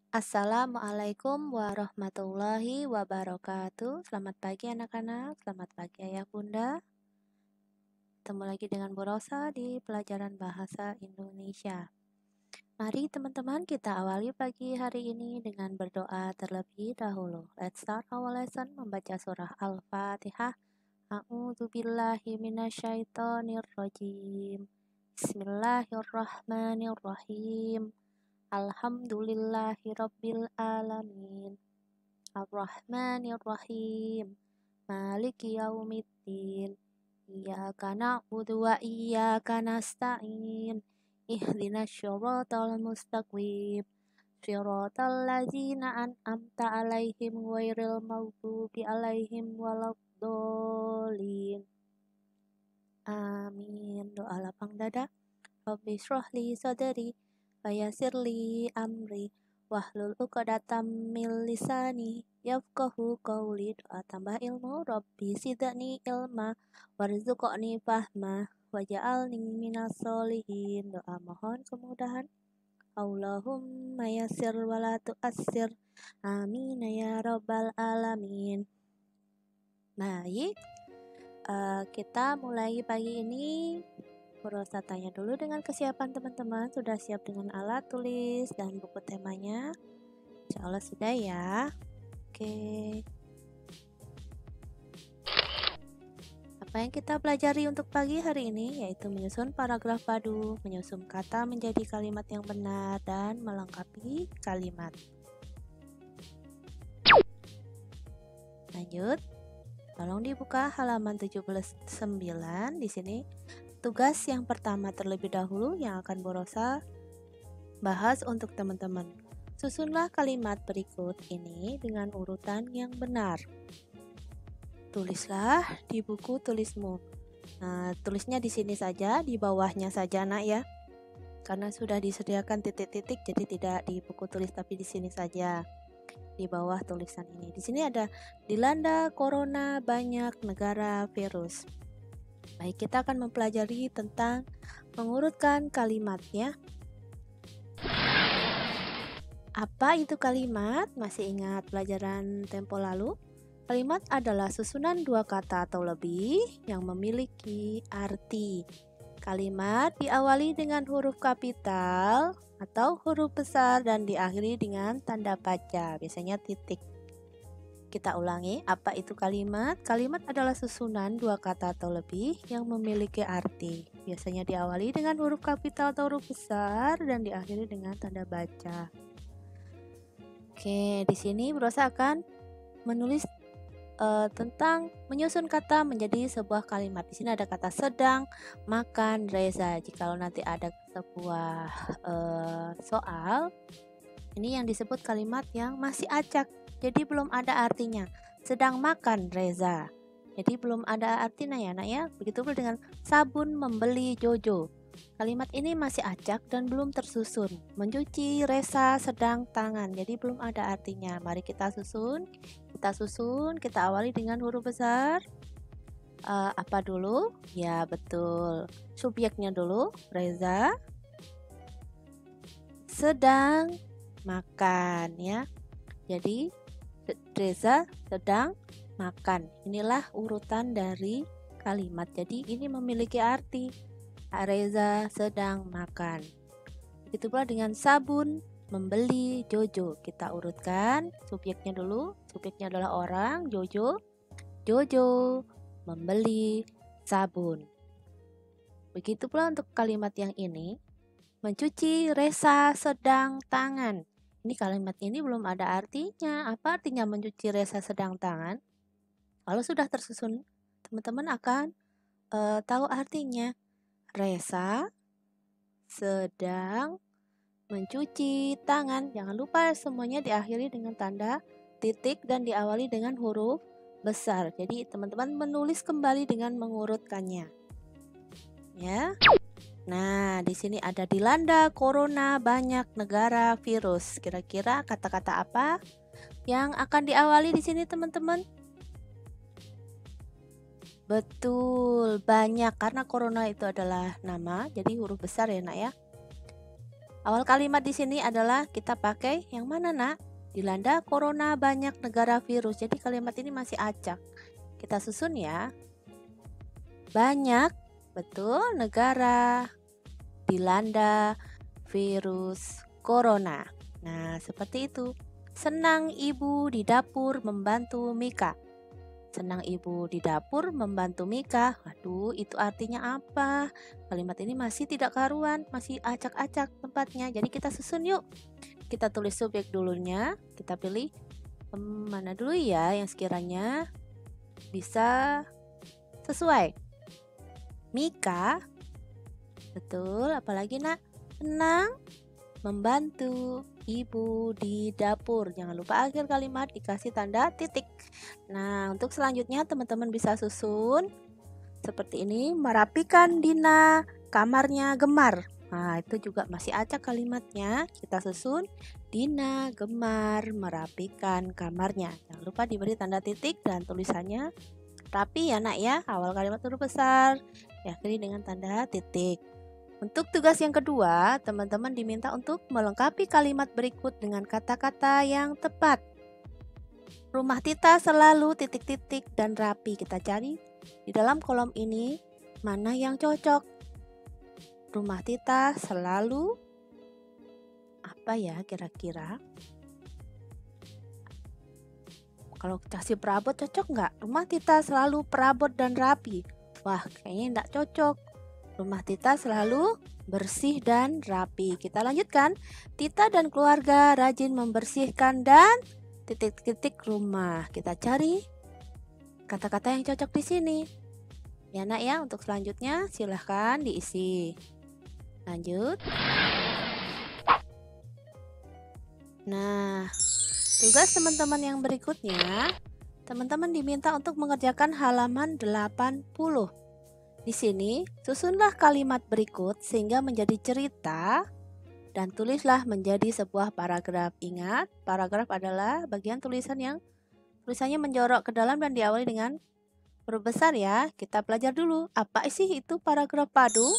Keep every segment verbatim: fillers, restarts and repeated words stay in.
Assalamualaikum warahmatullahi wabarakatuh. Selamat pagi anak-anak, selamat pagi ayah bunda. Ketemu lagi dengan Bu Rosa di pelajaran bahasa Indonesia. Mari teman-teman kita awali pagi hari ini dengan berdoa terlebih dahulu. Let's start our lesson membaca surah Al-Fatihah. A'udzubillahi minasyaitonirrajim. Bismillahirrahmanirrahim. Alhamdulillahi rabbil alamin. Ar-Rahmanir-Rahim. Maliki yaumiddin. Iyyaka na'budu wa iyyaka nasta'in. Ihdinas syiratal mustaqim. Syiratal ladzina an'amta 'alaihim ghairil maghdubi 'alaihim waladdallin. Amin. Doa lapang dada. Rabbi shrahli sadri wa yassirli amri wahlul 'uqdatam min lisani yafqahu qawli. Doa tambah ilmu. Rabbi zidni ilma warzuqni fahma waj'alni minas sholihin. Doa mohon kemudahan. Allahumma yassir wa la tu'assir. Amin ya rabbal alamin. Baik, uh, kita mulai pagi ini. Bu Rosa tanya dulu dengan kesiapan teman-teman. Sudah siap dengan alat tulis dan buku temanya? Insya Allah sudah ya. Oke. Apa yang kita pelajari untuk pagi hari ini yaitu menyusun paragraf padu, menyusun kata menjadi kalimat yang benar, dan melengkapi kalimat. Lanjut. Tolong dibuka halaman tujuh puluh sembilan. Di sini tugas yang pertama terlebih dahulu yang akan Bu Rosa bahas untuk teman-teman. Susunlah kalimat berikut ini dengan urutan yang benar. Tulislah di buku tulismu. Nah, tulisnya di sini saja, di bawahnya saja nak ya. Karena sudah disediakan titik-titik, jadi tidak di buku tulis tapi di sini saja. Di bawah tulisan ini. Di sini ada dilanda corona banyak negara virus. Baik, kita akan mempelajari tentang mengurutkan kalimatnya. Apa itu kalimat? Masih ingat pelajaran tempo lalu? Kalimat adalah susunan dua kata atau lebih yang memiliki arti. Kalimat diawali dengan huruf kapital atau huruf besar dan diakhiri dengan tanda baca, biasanya titik. Kita ulangi, apa itu kalimat? Kalimat adalah susunan dua kata atau lebih yang memiliki arti. Biasanya diawali dengan huruf kapital atau huruf besar dan diakhiri dengan tanda baca. Oke, di sini Bu Rosa akan menulis uh, tentang menyusun kata menjadi sebuah kalimat. Di sini ada kata sedang makan Reza. Jikalau nanti ada sebuah uh, soal, ini yang disebut kalimat yang masih acak, jadi belum ada artinya. Sedang makan Reza, jadi belum ada artinya ya nak ya. Begitu pula dengan sabun membeli Jojo. Kalimat ini masih acak dan belum tersusun. Mencuci Reza sedang tangan, jadi belum ada artinya. Mari kita susun. Kita susun, kita awali dengan huruf besar. Uh, apa dulu? Ya betul, subjeknya dulu, Reza sedang makan ya. Jadi Reza sedang makan. Inilah urutan dari kalimat. Jadi ini memiliki arti. Reza sedang makan. Begitu pula dengan sabun membeli Jojo. Kita urutkan subjeknya dulu. Subjeknya adalah orang, Jojo. Jojo membeli sabun. Begitu pula untuk kalimat yang ini. Mencuci Reza sedang tangan. Ini kalimat ini belum ada artinya. Apa artinya mencuci Reza sedang tangan? Kalau sudah tersusun, teman-teman akan uh, tahu artinya. Reza sedang mencuci tangan. Jangan lupa semuanya diakhiri dengan tanda titik dan diawali dengan huruf besar. Jadi teman-teman menulis kembali dengan mengurutkannya. Ya. Nah, di sini ada dilanda corona banyak negara virus. Kira-kira kata-kata apa yang akan diawali di sini teman-teman? Betul, banyak, karena corona itu adalah nama, jadi huruf besar ya nak ya. Awal kalimat di sini adalah kita pakai yang mana, Nak? Dilanda corona banyak negara virus. Jadi kalimat ini masih acak. Kita susun ya. Banyak, betul, negara dilanda virus corona. Nah, seperti itu. Senang ibu di dapur membantu Mika. Senang ibu di dapur membantu Mika. Waduh, itu artinya apa? Kalimat ini masih tidak karuan, masih acak-acak tempatnya. Jadi kita susun yuk. Kita tulis subjek dulunya. Kita pilih hmm, mana dulu ya yang sekiranya bisa sesuai. Mika, betul. Apalagi, Nak? Senang membantu ibu di dapur. Jangan lupa akhir kalimat dikasih tanda titik. Nah, untuk selanjutnya teman-teman bisa susun seperti ini. Merapikan Dina kamarnya gemar. Nah, itu juga masih acak kalimatnya. Kita susun Dina gemar merapikan kamarnya. Jangan lupa diberi tanda titik dan tulisannya rapi ya, Nak ya. Awal kalimat huruf besar, diakhiri dengan tanda titik. Untuk tugas yang kedua, teman-teman diminta untuk melengkapi kalimat berikut dengan kata-kata yang tepat. Rumah Tita selalu titik-titik dan rapi. Kita cari di dalam kolom ini mana yang cocok. Rumah Tita selalu apa ya kira-kira? Kalau kasih perabot cocok nggak? Rumah Tita selalu perabot dan rapi. Wah, kayaknya nggak cocok. Rumah Tita selalu bersih dan rapi. Kita lanjutkan. Tita dan keluarga rajin membersihkan dan titik-titik rumah. Kita cari kata-kata yang cocok di sini. Ya, Nak ya, untuk selanjutnya silahkan diisi. Lanjut. Nah, tugas teman-teman yang berikutnya, teman-teman diminta untuk mengerjakan halaman delapan puluh. Di sini, susunlah kalimat berikut sehingga menjadi cerita dan tulislah menjadi sebuah paragraf. Ingat, paragraf adalah bagian tulisan yang tulisannya menjorok ke dalam dan diawali dengan huruf besar ya. Kita belajar dulu, apa sih itu paragraf padu?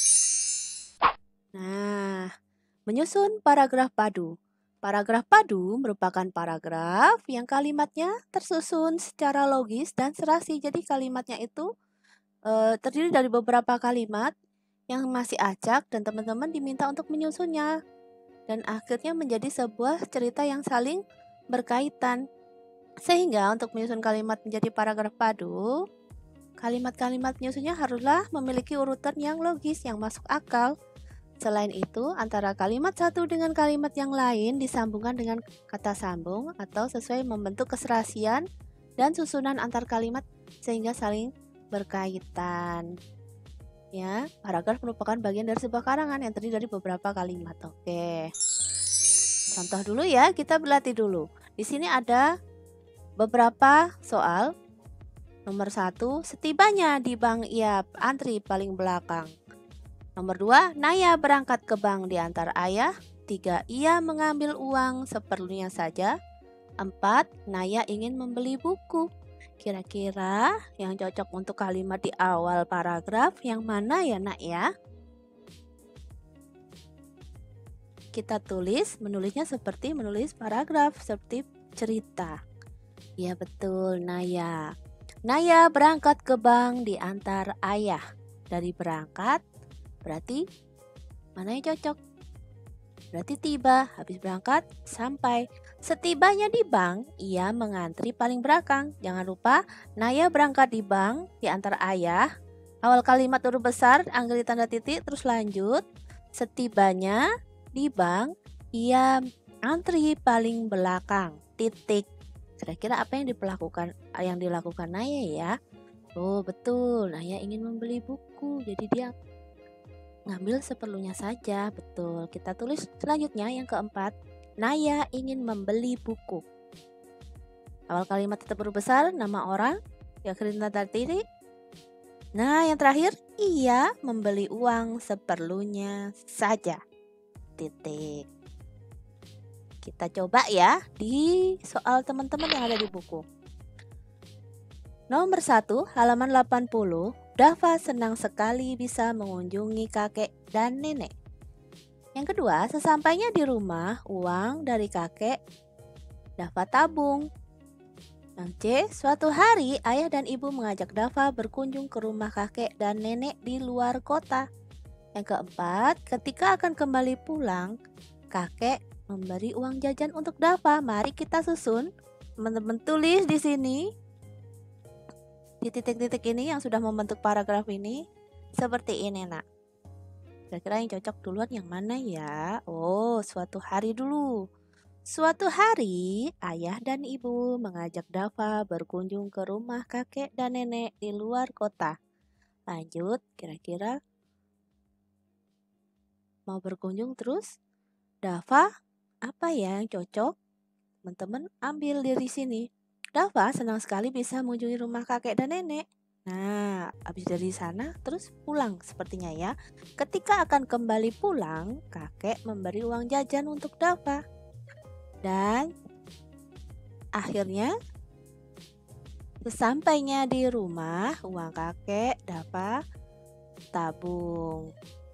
Nah, menyusun paragraf padu. Paragraf padu merupakan paragraf yang kalimatnya tersusun secara logis dan serasi. Jadi kalimatnya itu Uh, terdiri dari beberapa kalimat yang masih acak dan teman-teman diminta untuk menyusunnya dan akhirnya menjadi sebuah cerita yang saling berkaitan. Sehingga untuk menyusun kalimat menjadi paragraf padu, kalimat-kalimat menyusunnya haruslah memiliki urutan yang logis, yang masuk akal. Selain itu, antara kalimat satu dengan kalimat yang lain disambungkan dengan kata sambung atau sesuai membentuk keserasian dan susunan antar kalimat sehingga saling berkaitan. Ya, paragraf merupakan bagian dari sebuah karangan yang terdiri dari beberapa kalimat. Oke. Contoh dulu ya, kita berlatih dulu. Di sini ada beberapa soal. Nomor satu, setibanya di bank ia antri paling belakang. Nomor dua, Naya berangkat ke bank diantar ayah. Tiga, ia mengambil uang seperlunya saja. Empat, Naya ingin membeli buku. Kira-kira yang cocok untuk kalimat di awal paragraf yang mana ya, Nak ya? Kita tulis, menulisnya seperti menulis paragraf, seperti cerita. Ya betul, Naya. Naya berangkat ke bank diantar ayah. Dari berangkat, berarti mana yang cocok? Berarti tiba, habis berangkat, sampai. Setibanya di bank, ia mengantri paling belakang. Jangan lupa, Naya berangkat di bank, diantar ayah. Awal kalimat huruf besar, akhiri tanda titik, terus lanjut. Setibanya di bank, ia antri paling belakang. Titik. Kira-kira apa yang dilakukan, yang dilakukan Naya ya? Oh betul, Naya ingin membeli buku, jadi dia ngambil seperlunya saja. Betul. Kita tulis selanjutnya yang keempat. Naya ingin membeli buku. Awal kalimat tetap huruf besar, nama orang, diakhiri tanda titik. Nah, yang terakhir, ia membeli uang seperlunya saja. Titik. Kita coba ya di soal teman-teman yang ada di buku. Nomor satu, halaman delapan puluh. Dava senang sekali bisa mengunjungi kakek dan nenek. Yang kedua, sesampainya di rumah, uang dari kakek Dava tabung. Yang C, suatu hari ayah dan ibu mengajak Dava berkunjung ke rumah kakek dan nenek di luar kota. Yang keempat, ketika akan kembali pulang, kakek memberi uang jajan untuk Dava. Mari kita susun. Teman-teman tulis di sini di titik-titik ini yang sudah membentuk paragraf ini seperti ini, nak. Kira-kira yang cocok duluan yang mana ya? Oh, suatu hari dulu. Suatu hari, ayah dan ibu mengajak Dava berkunjung ke rumah kakek dan nenek di luar kota. Lanjut, kira-kira mau berkunjung terus? Dava, apa ya yang cocok? Teman-teman ambil dari sini. Dava senang sekali bisa mengunjungi rumah kakek dan nenek. Nah, habis dari sana terus pulang sepertinya ya. Ketika akan kembali pulang, kakek memberi uang jajan untuk Dava. Dan akhirnya sesampainya di rumah, uang kakek Dava tabung.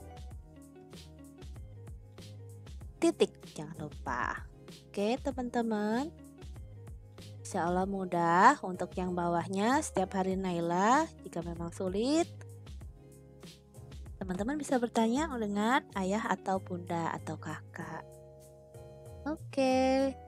Titik, jangan lupa. Oke teman-teman, insya Allah mudah. Untuk yang bawahnya setiap hari Naila, jika memang sulit, teman-teman bisa bertanya dengan ayah atau bunda atau kakak. Oke,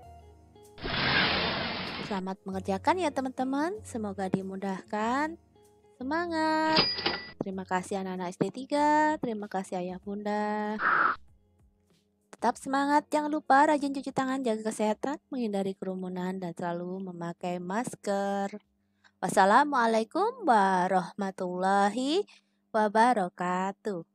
selamat mengerjakan ya teman-teman. Semoga dimudahkan. Semangat. Terima kasih anak-anak S D tiga. Terima kasih ayah bunda. Tetap semangat. Jangan lupa rajin cuci tangan, jaga kesehatan, menghindari kerumunan, dan selalu memakai masker. Wassalamualaikum warahmatullahi wabarakatuh.